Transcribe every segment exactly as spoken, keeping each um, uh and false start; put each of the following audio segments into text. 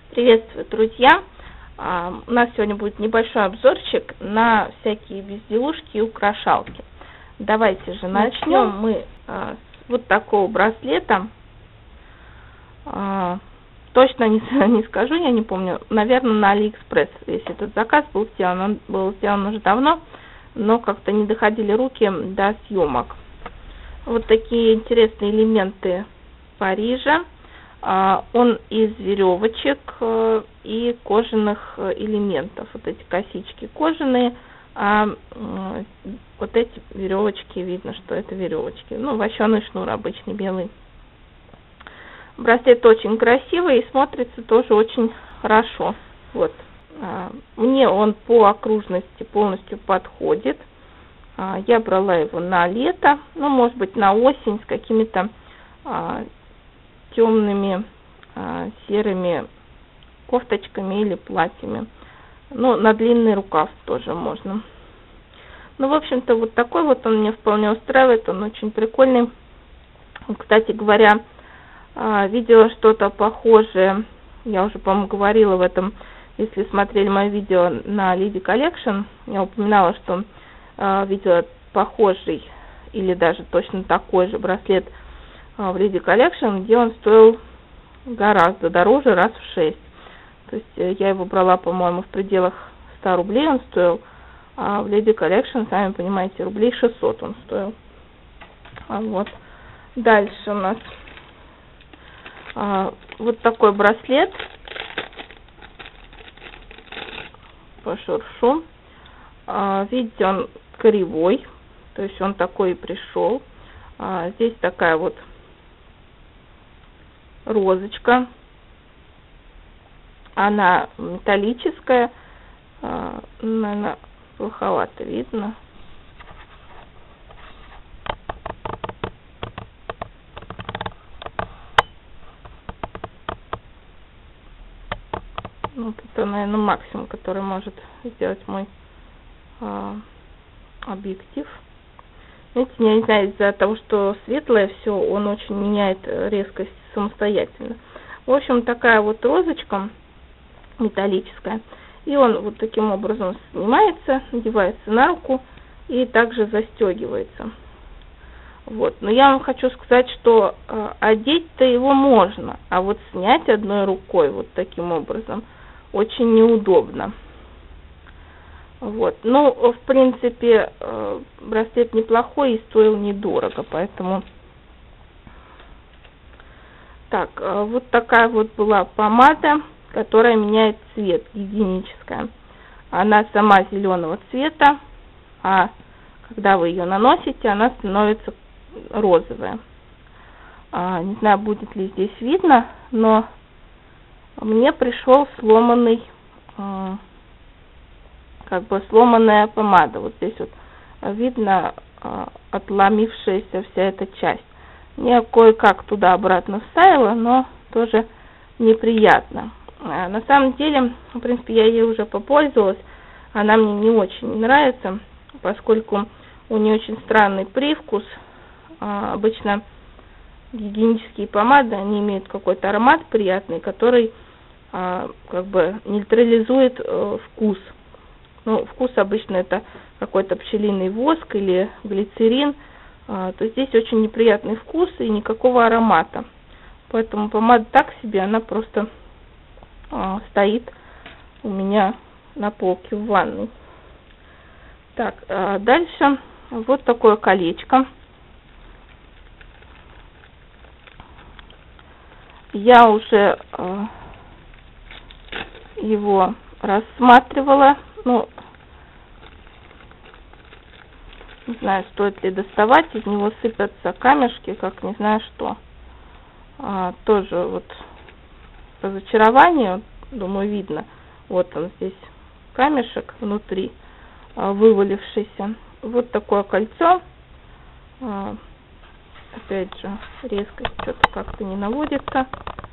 Приветствую, друзья! А, у нас сегодня будет небольшой обзорчик на всякие безделушки и украшалки. Давайте же начнем мы а, с вот такого браслета. А, точно не, не скажу, я не помню. Наверное, на Алиэкспресс, если этот заказ был сделан. Он был сделан уже давно, но как-то не доходили руки до съемок. Вот такие интересные элементы Парижа. Он из веревочек и кожаных элементов. Вот эти косички кожаные, а вот эти веревочки, видно, что это веревочки. Ну, вощеный шнур обычный, белый. Браслет очень красивый и смотрится тоже очень хорошо. Вот. Мне он по окружности полностью подходит. Я брала его на лето, ну, может быть, на осень с какими-то темными а, серыми кофточками или платьями. Ну, на длинный рукав тоже можно. Ну, в общем-то, вот такой вот он меня вполне устраивает. Он очень прикольный. Кстати говоря, а, видела что-то похожее. Я уже, по-моему, говорила в этом, если смотрели мое видео на Lady Collection. Я упоминала, что а, видела похожий или даже точно такой же браслет в Lady Collection, где он стоил гораздо дороже, раз в шесть. То есть я его брала, по-моему, в пределах ста рублей он стоил, а в Lady Collection, сами понимаете, рублей шестьсот он стоил. А вот. Дальше у нас а, вот такой браслет по шуршу. А, видите, он кривой, то есть он такой и пришел. А, здесь такая вот розочка, она металлическая, а, наверное, плоховато видно. Ну, это, наверное, максимум, который может сделать мой а, объектив. Видите, я не знаю, из-за того, что светлое все, он очень меняет резкость самостоятельно. В общем, такая вот розочка металлическая. И он вот таким образом снимается, надевается на руку и также застегивается. Вот. Но я вам хочу сказать, что э, одеть-то его можно, а вот снять одной рукой вот таким образом очень неудобно. Вот. Ну, в принципе, э, браслет неплохой и стоил недорого, поэтому... Так, э, вот такая вот была помада, которая меняет цвет, гигиеническая. Она сама зеленого цвета, а когда вы ее наносите, она становится розовая. А, не знаю, будет ли здесь видно, но мне пришел сломанный... Э, как бы сломанная помада. Вот здесь вот видно э, отломившаяся вся эта часть. Я кое-как туда-обратно вставила, но тоже неприятно. А на самом деле, в принципе, я ей уже попользовалась. Она мне не очень нравится, поскольку у нее очень странный привкус. А, обычно гигиенические помады, они имеют какой-то аромат приятный, который а, как бы нейтрализует э, вкус. Ну, вкус обычно это какой-то пчелиный воск или глицерин, а, то здесь очень неприятный вкус и никакого аромата. Поэтому помада так себе, она просто а, стоит у меня на полке в ванной. Так, а дальше вот такое колечко. Я уже а, его рассматривала. Ну, не знаю, стоит ли доставать, из него сыпятся камешки, как не знаю что. А, тоже вот по зачарованию, думаю, видно. Вот он здесь камешек внутри, а, вывалившийся. Вот такое кольцо. А, опять же, резкость что-то как-то не наводится.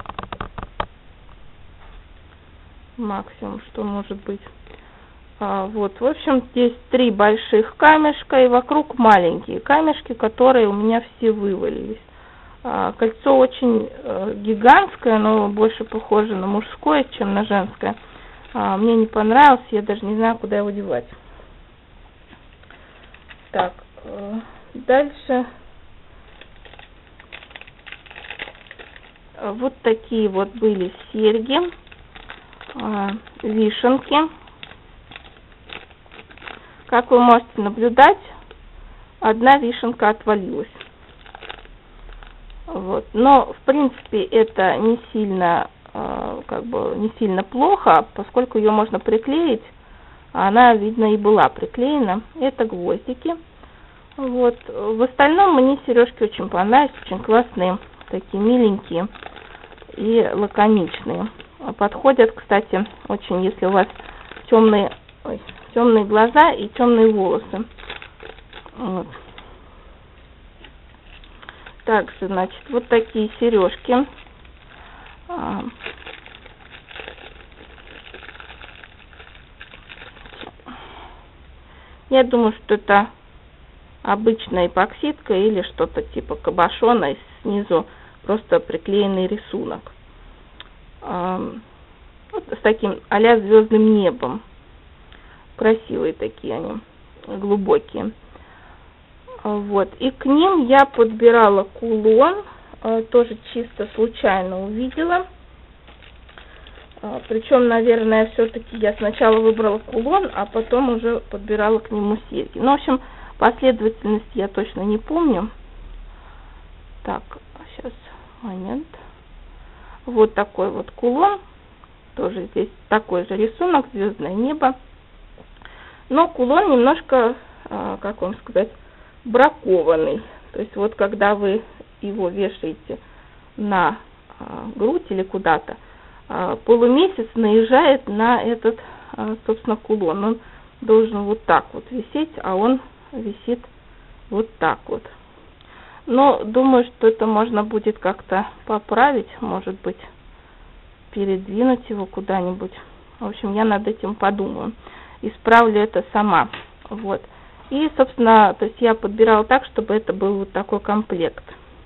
Максимум, что может быть. А, вот, в общем, здесь три больших камешка и вокруг маленькие камешки, которые у меня все вывалились. Кольцо очень гигантское, но больше похоже на мужское, чем на женское. Мне не понравилось, я даже не знаю, куда его девать. Так, дальше. Вот такие вот были серьги, вишенки. Как вы можете наблюдать, одна вишенка отвалилась. Вот. Но, в принципе, это не сильно, как бы, не сильно плохо, поскольку ее можно приклеить. Она, видно, и была приклеена. Это гвоздики. Вот. В остальном мне сережки очень понравились, очень классные, такие миленькие и лаконичные. Подходят, кстати, очень, если у вас темные, ой, темные глаза и темные волосы. Вот. Также, значит, вот такие сережки. Я думаю, что это обычная эпоксидка или что-то типа кабошона, и снизу просто приклеенный рисунок. Вот с таким а-ля звездным небом. Красивые такие они, глубокие. Вот. И к ним я подбирала кулон, тоже чисто случайно увидела. Причем, наверное, все-таки я сначала выбрала кулон, а потом уже подбирала к нему серьги. Ну, в общем, последовательность я точно не помню. Так, сейчас, момент. Вот такой вот кулон. Тоже здесь такой же рисунок, звездное небо. Но кулон немножко, как вам сказать, бракованный. То есть вот когда вы его вешаете на грудь или куда-то, полумесяц наезжает на этот, собственно, кулон. Он должен вот так вот висеть, а он висит вот так вот. Но думаю, что это можно будет как-то поправить, может быть, передвинуть его куда-нибудь. В общем, я над этим подумаю. Исправлю это сама. Вот. И, собственно, то есть я подбирала так, чтобы это был вот такой комплект.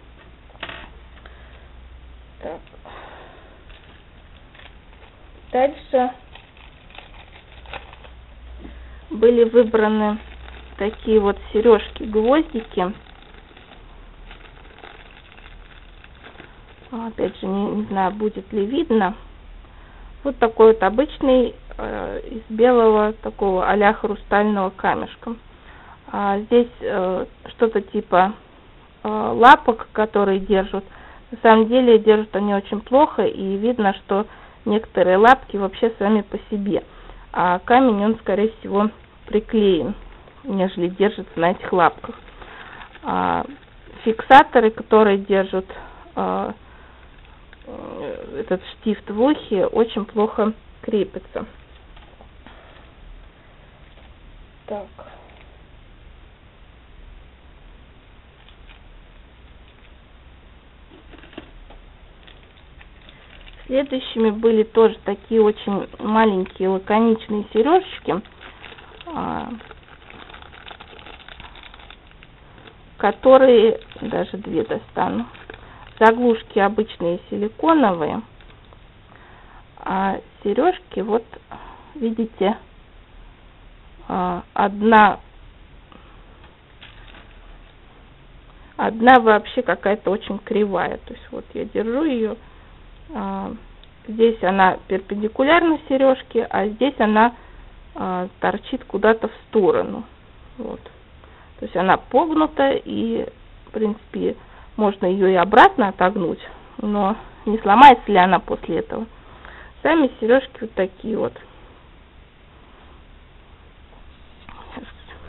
Так. Дальше были выбраны такие вот сережки-гвоздики. Опять же, не, не знаю, будет ли видно. Вот такой вот обычный э, из белого такого а-ля хрустального камешка. А здесь э, что-то типа э, лапок, которые держат. На самом деле держат они очень плохо, и видно, что некоторые лапки вообще сами по себе. А камень, он, скорее всего, приклеен, нежели держится на этих лапках. А фиксаторы, которые держат э, этот штифт в ухе, очень плохо крепятся. Так. Следующими были тоже такие очень маленькие лаконичные сережечки, которые, даже две достану, заглушки обычные силиконовые, а сережки, вот видите, одна одна вообще какая-то очень кривая. То есть вот я держу ее, здесь она перпендикулярна сережке, а здесь она торчит куда-то в сторону. Вот. То есть она погнута, и в принципе можно ее и обратно отогнуть, но не сломается ли она после этого. Сами сережки вот такие вот. Сейчас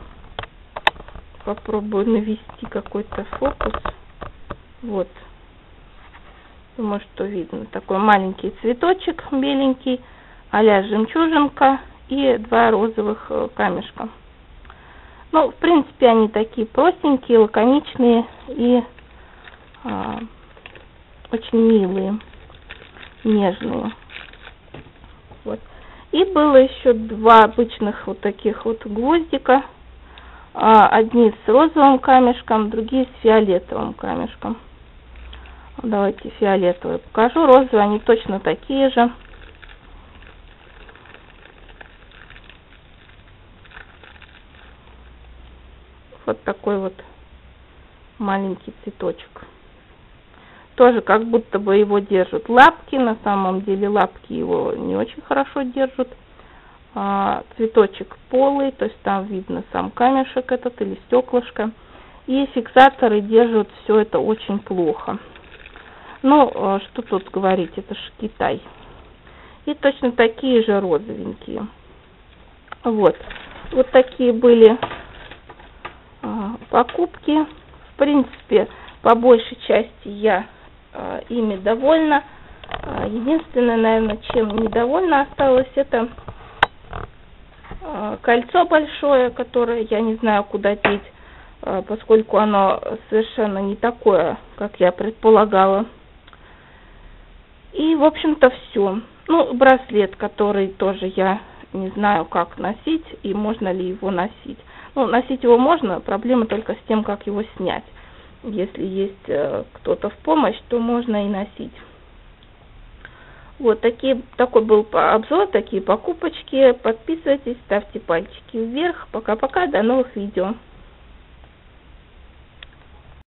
попробую навести какой-то фокус. Вот. Думаю, что видно. Такой маленький цветочек беленький, а-ля жемчужинка, и два розовых камешка. Ну, в принципе, они такие простенькие, лаконичные и а, очень милые, нежные. Вот. И было еще два обычных вот таких вот гвоздика. А, одни с розовым камешком, другие с фиолетовым камешком. Давайте фиолетовые покажу. Розовые, они точно такие же. Вот такой вот маленький цветочек. Тоже как будто бы его держат лапки. На самом деле лапки его не очень хорошо держат. А, цветочек полый, то есть там видно сам камешек этот или стеклышко. И фиксаторы держат все это очень плохо. Ну, что тут говорить, это же Китай. И точно такие же розовенькие. Вот. Вот такие были а, покупки. В принципе, по большей части я а, ими довольна. А, единственное, наверное, чем недовольна осталось, это а, кольцо большое, которое я не знаю, куда деть, а, поскольку оно совершенно не такое, как я предполагала. И, в общем-то, все. Ну, браслет, который тоже я не знаю, как носить и можно ли его носить. Ну, носить его можно, проблема только с тем, как его снять. Если есть э, кто-то в помощь, то можно и носить. Вот такие, такой был обзор, такие покупочки. Подписывайтесь, ставьте пальчики вверх. Пока-пока, до новых видео.